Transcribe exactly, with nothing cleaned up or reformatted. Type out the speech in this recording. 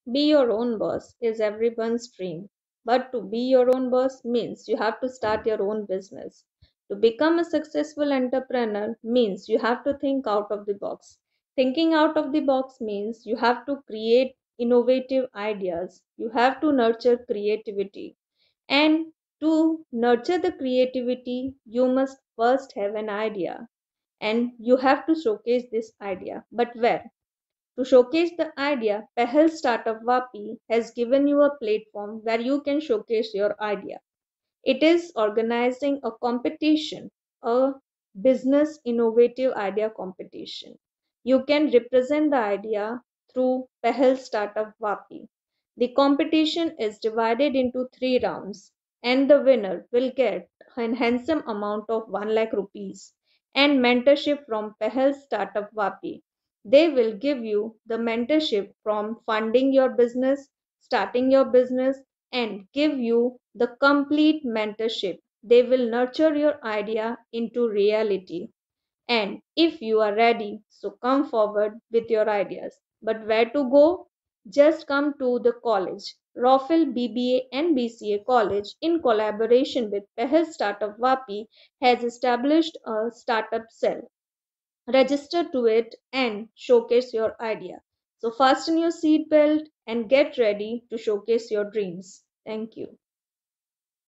Be your own boss is everyone's dream. But to be your own boss means you have to start your own business. To become a successful entrepreneur means you have to think out of the box. Thinking out of the box means you have to create innovative ideas. You have to nurture creativity. And to nurture the creativity, you must first have an idea. And you have to showcase this idea. But where? To showcase the idea, Pehel Startup Vapi has given you a platform where you can showcase your idea. It is organizing a competition, a business innovative idea competition. You can represent the idea through Pehel Startup Vapi. The competition is divided into three rounds, and the winner will get a handsome amount of one lakh rupees and mentorship from Pehel Startup Vapi. They will give you the mentorship from funding your business, starting your business, and give you the complete mentorship. They will nurture your idea into reality. And if you are ready, so come forward with your ideas. But where to go? Just come to the college. Rofil B B A and B C A College, in collaboration with Pehel Startup Vapi, has established a startup cell. Register to it and showcase your idea. So fasten your seatbelt and get ready to showcase your dreams. Thank you.